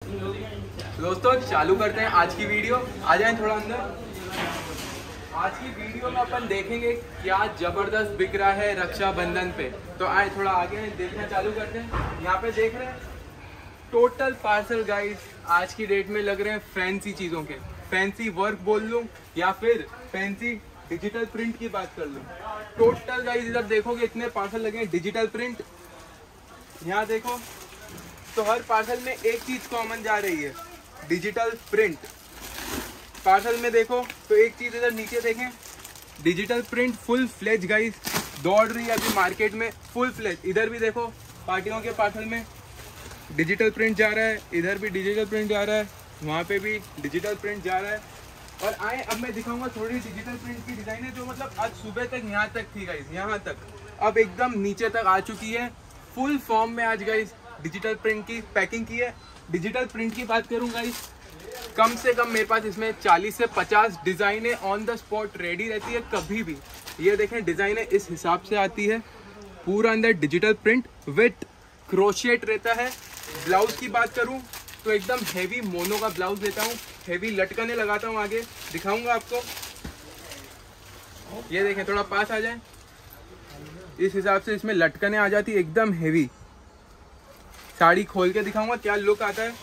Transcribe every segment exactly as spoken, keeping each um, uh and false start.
दोस्तों चालू करते हैं आज की वीडियो। आ जाएं थोड़ा अंदर। आज की वीडियो में अपन देखेंगे क्या जबरदस्त बिक रहा है रक्षाबंधन पे। तो आए थोड़ा आगे देखना चालू करते हैं। यहाँ पे देख रहे हैं टोटल पार्सल गाइस आज की डेट में लग रहे हैं फैंसी चीजों के। फैंसी वर्क बोल लूं या फिर फैंसी डिजिटल प्रिंट की बात कर लूं। टोटल गाइस इधर देखोगे इतने पार्सल लगे हैं डिजिटल प्रिंट। यहाँ देखो तो हर पार्सल में एक चीज कॉमन जा रही है, डिजिटल प्रिंट। पार्सल में देखो तो एक चीज इधर नीचे देखें, digital print full fledge guys दौड़ रही है अभी मार्केट में फुल फ्लेज। इधर भी देखो पार्टियों के पार्सल में डिजिटल प्रिंट जा रहा है, इधर भी डिजिटल प्रिंट जा रहा है, वहाँ पे भी डिजिटल प्रिंट जा रहा है। और आए अब मैं दिखाऊंगा थोड़ी डिजिटल प्रिंट की डिजाइन है जो मतलब आज सुबह तक यहाँ तक थी गाइस, यहाँ तक अब एकदम नीचे तक आ चुकी है फुल फॉर्म में। आज गाइस डिजिटल प्रिंट की पैकिंग की है। डिजिटल प्रिंट की बात करूँ गाइस कम से कम मेरे पास इसमें चालीस से पचास डिजाइनें ऑन द स्पॉट रेडी रहती है कभी भी। ये देखें डिजाइनें इस हिसाब से आती है, पूरा अंदर डिजिटल प्रिंट विथ क्रोशेट रहता है। ब्लाउज की बात करूं तो एकदम हेवी मोनो का ब्लाउज लेता हूं, हेवी लटकने लगाता हूं। आगे दिखाऊंगा आपको। ये देखें थोड़ा पास आ जाए, इस हिसाब से इसमें लटकने आ जाती है एकदम हेवी। साड़ी खोल के दिखाऊंगा क्या लुक आता है।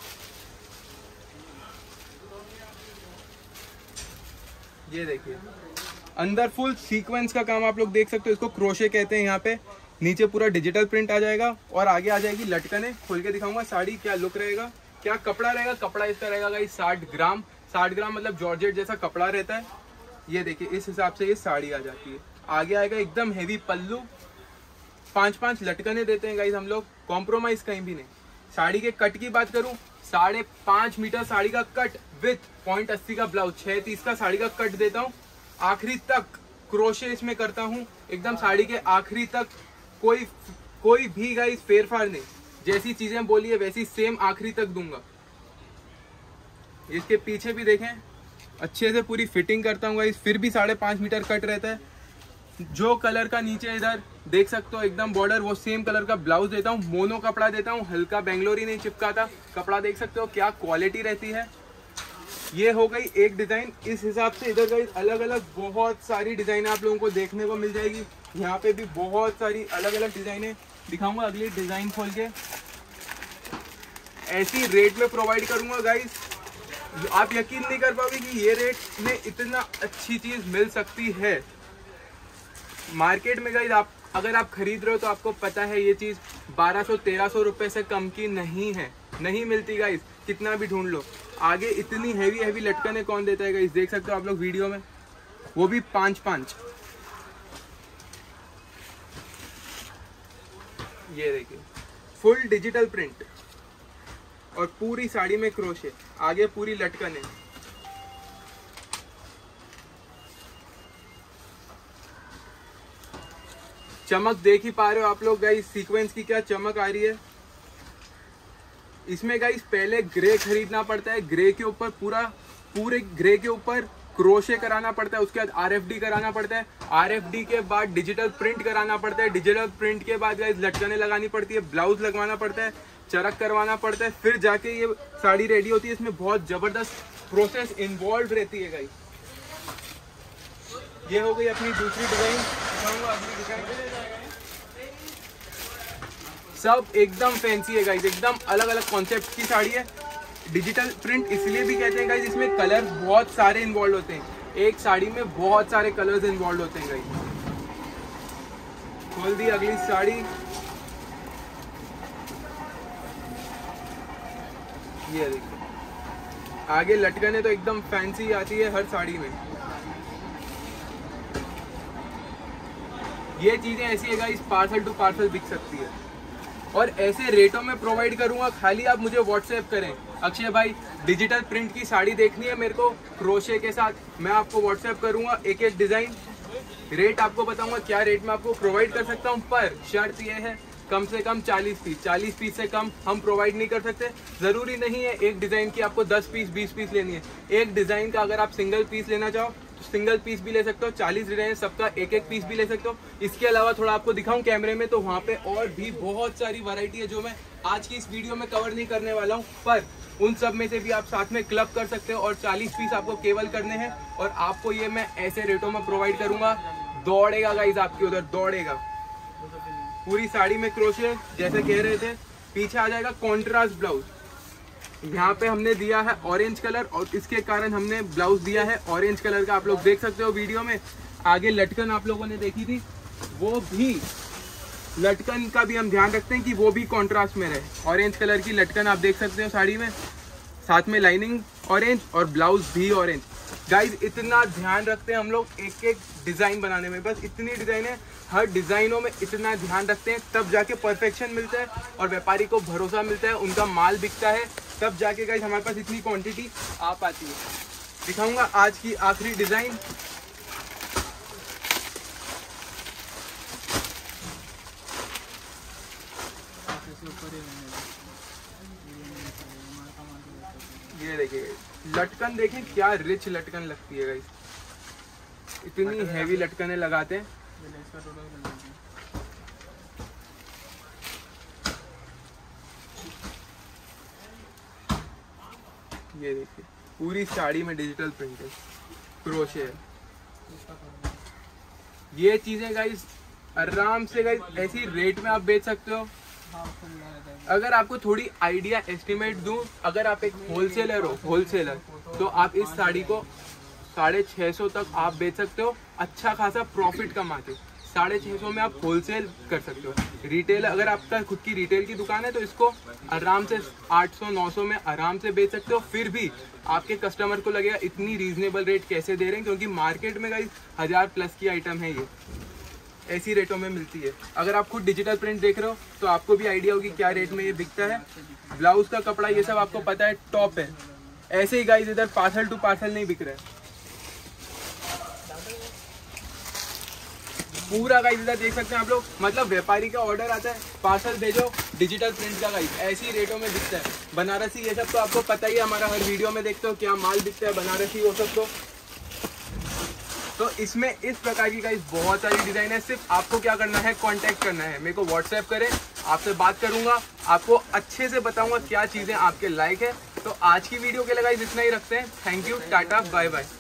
ये देखिए अंदर फुल सीक्वेंस का काम आप लोग देख सकते हो, इसको क्रोशे कहते हैं। यहाँ पे नीचे पूरा डिजिटल प्रिंट आ जाएगा और आगे आ जाएगी लटकने। खोल के दिखाऊंगा साड़ी क्या लुक रहेगा, क्या कपड़ा रहेगा। कपड़ा इसका रहेगा गाइस साठ ग्राम। साठ ग्राम मतलब जॉर्जेट जैसा कपड़ा रहता है। ये देखिए इस हिसाब से ये साड़ी आ जाती है। आगे आएगा एकदम हेवी पल्लू, पांच पांच लटकने देते हैं गाइस हम लोग, कॉम्प्रोमाइज कहीं भी नहीं। साड़ी के कट की बात करूं साढ़े पांच मीटर साड़ी का कट विथ पॉइंट अस्सी का ब्लाउज, छह तीस का साड़ी का कट देता हूं। आखिरी तक क्रोशे इसमें करता हूं एकदम साड़ी के आखिरी तक। कोई कोई भी गाइस फेरफार नहीं, जैसी चीजें बोली है वैसी सेम आखिरी तक दूंगा। इसके पीछे भी देखें अच्छे से पूरी फिटिंग करता हूँ गाइस, फिर भी साढ़े पांच मीटर कट रहता है। जो कलर का नीचे इधर देख सकते हो एकदम बॉर्डर, वो सेम कलर का ब्लाउज देता हूँ। मोनो कपड़ा देता हूँ, हल्का बेंगलोरी नहीं चिपकाता। कपड़ा देख सकते हो क्या क्वालिटी रहती है। ये हो गई एक डिजाइन। इस हिसाब से इधर गाइस अलग अलग बहुत सारी डिजाइन आप लोगों को देखने को मिल जाएगी। यहाँ पे भी बहुत सारी अलग अलग डिजाइनें दिखाऊंगा। अगली डिजाइन खोल के ऐसी रेट में प्रोवाइड करूंगा गाइस, आप यकीन नहीं कर पाओगे कि ये रेट में इतना अच्छी चीज मिल सकती है मार्केट में गाइस। आप अगर आप खरीद रहे हो तो आपको पता है ये चीज बारह सौ तेरह सौ रुपए से कम की नहीं है, नहीं मिलती गाइस, कितना भी ढूंढ लो। आगे इतनी हैवी हैवी लटकने कौन देता है गाइस, देख सकते हो आप लोग वीडियो में, वो भी पांच पांच। ये देखिए फुल डिजिटल प्रिंट और पूरी साड़ी में क्रोशे, आगे पूरी लटकने। चमक देख ही पा रहे हो आप लोग गाइस, सीक्वेंस की क्या चमक आ रही है। इसमें गाइस पहले ग्रे खरीदना पड़ता है, ग्रे के ऊपर पूरा पूरे ग्रे के ऊपर क्रोशे कराना पड़ता है, उसके बाद आरएफडी कराना पड़ता है, आरएफडी के बाद डिजिटल प्रिंट कराना पड़ता है, डिजिटल प्रिंट के बाद गाइस लटकने लगानी पड़ती है, ब्लाउज लगवाना पड़ता है, चरक करवाना पड़ता है, फिर जाके ये साड़ी रेडी होती है। इसमें बहुत जबरदस्त प्रोसेस इन्वॉल्व रहती है गाइस। ये हो गई अपनी दूसरी डिजाइन, अगली डिजाइन सब एकदम फैंसी है गाइस, एकदम अलग अलग कॉन्सेप्ट की साड़ी है। डिजिटल प्रिंट इसलिए भी कहते हैं गाइस, इसमें कलर बहुत सारे इन्वॉल्व होते हैं। एक साड़ी में बहुत सारे कलर्स इन्वॉल्व होते हैं गाइस। खोल दी अगली साड़ी। ये देखिए आगे लटकने तो एकदम फैंसी आती है हर साड़ी में। ये चीजें ऐसी है गाइस पार्सल टू पार्सल बिक सकती है और ऐसे रेटों में प्रोवाइड करूंगा। खाली आप मुझे व्हाट्सएप करें, अक्षय भाई डिजिटल प्रिंट की साड़ी देखनी है मेरे को क्रोशे के साथ, मैं आपको व्हाट्सएप करूंगा एक एक डिजाइन, रेट आपको बताऊंगा क्या रेट में आपको प्रोवाइड कर सकता हूं। पर शर्त यह है कम से कम चालीस पीस, चालीस पीस से कम हम प्रोवाइड नहीं कर सकते। जरूरी नहीं है एक डिजाइन की आपको दस पीस बीस पीस लेनी है। एक डिजाइन का अगर आप सिंगल पीस लेना चाहो सिंगल पीस भी ले सकते हो, चालीस डिजाइन सबका एक एक पीस भी ले सकते हो। इसके अलावा थोड़ा आपको दिखाऊं कैमरे में तो वहाँ पे और भी बहुत सारी वैरायटी है जो मैं आज की इस वीडियो में कवर नहीं करने वाला हूँ। पर उन सब में से भी आप साथ में क्लब कर सकते हो। और चालीस पीस आपको केवल करने हैं और आपको ये मैं ऐसे रेटों में प्रोवाइड करूंगा, दौड़ेगा गाइस आपकी उधर, दौड़ेगा। पूरी साड़ी में क्रोशे जैसे कह रहे थे। पीछे आ जाएगा कॉन्ट्रास्ट ब्लाउज, यहाँ पे हमने दिया है ऑरेंज कलर और इसके कारण हमने ब्लाउज दिया है ऑरेंज कलर का, आप लोग देख सकते हो वीडियो में। आगे लटकन आप लोगों ने देखी थी, वो भी लटकन का भी हम ध्यान रखते हैं कि वो भी कॉन्ट्रास्ट में रहे। ऑरेंज कलर की लटकन आप देख सकते हो साड़ी में, साथ में लाइनिंग ऑरेंज और ब्लाउज भी ऑरेंज। गाइज इतना ध्यान रखते हैं हम लोग एक एक डिज़ाइन बनाने में, बस इतनी डिज़ाइन है, हर डिज़ाइनों में इतना ध्यान रखते हैं, तब जाके परफेक्शन मिलता है और व्यापारी को भरोसा मिलता है, उनका माल बिकता है, तब जाके गाइज हमारे पास इतनी क्वांटिटी आ पाती है। दिखाऊंगा आज की आखिरी डिज़ाइन। ये देखिए लटकन, देखिए क्या रिच लटकन लगती है गाइस, इतनी हैवी लटकनें लगाते हैं। ये देखिए पूरी साड़ी में डिजिटल प्रिंट है, क्रोशे है। ये चीजें गाइस आराम से गाइस ऐसी रेट में आप बेच सकते हो। अगर आपको थोड़ी आइडिया एस्टिमेट दूं, अगर आप एक होलसेलर हो होलसेलर तो आप इस साड़ी को साढ़े छः सौ तक आप बेच सकते हो, अच्छा खासा प्रॉफिट कमा के। साढ़े छः सौ में आप होलसेल कर सकते हो। रिटेल, अगर आपका खुद की रिटेल की दुकान है तो इसको आराम से आठ सौ नौ सौ में आराम से बेच सकते हो। फिर भी आपके कस्टमर को लगेगा इतनी रीजनेबल रेट कैसे दे रहे हैं, क्योंकि मार्केट में गाइस हज़ार प्लस की आइटम है, ये ऐसी रेटों में मिलती है। अगर आप खुद डिजिटल प्रिंट देख रहे हो तो आपको भी आइडिया होगी क्या रेट में ये बिकता है। ब्लाउज का कपड़ा ये सब आपको पता है टॉप है। ऐसे ही गाइस इधर पार्सल टू पार्सल नहीं बिक रहा है, पूरा गाइस इधर देख सकते हैं आप लोग। मतलब व्यापारी का ऑर्डर आता है, पार्सल भेजो डिजिटल प्रिंट का गाइस, ऐसी रेटों में बिकता है। बनारसी ये सब तो आपको पता ही है, हमारा हर वीडियो में देखते हो क्या माल बिकता है बनारसी वो सब। तो तो इसमें इस प्रकार की गाइस बहुत सारी डिजाइन है। सिर्फ आपको क्या करना है, कांटेक्ट करना है, मेरे को व्हाट्सएप करें, आपसे बात करूंगा, आपको अच्छे से बताऊंगा क्या चीजें आपके लायक है। तो आज की वीडियो के लिए गाइस इतना ही रखते हैं। Thank you, tata, bye bye.